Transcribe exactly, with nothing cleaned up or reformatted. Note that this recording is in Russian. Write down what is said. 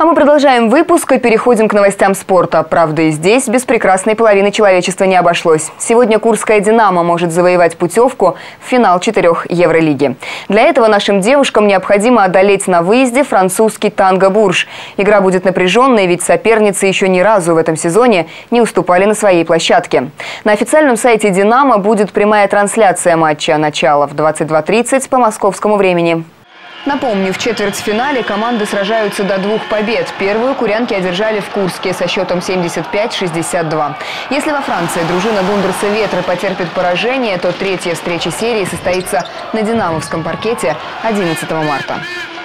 мы продолжаем выпуск и переходим к новостям спорта. Правда, и здесь без прекрасной половины человечества не обошлось. Сегодня Курская «Динамо» может завоевать путевку в финал четырех Евролиги. Для этого нашим девушкам необходимо одолеть на выезде французский «Танго Бурж». Игра будет напряженной, ведь соперницы еще ни разу в этом сезоне не уступали на своей площадке. На официальном сайте «Динамо» будет прямая трансляция матча. Начало в двадцать два тридцать по московскому времени. Напомню, в четвертьфинале команды сражаются до двух побед. Первую курянки одержали в Курске со счетом семьдесят пять шестьдесят два. Если во Франции дружина Гундерса Ветра потерпит поражение, то третья встреча серии состоится на динамовском паркете одиннадцатого марта.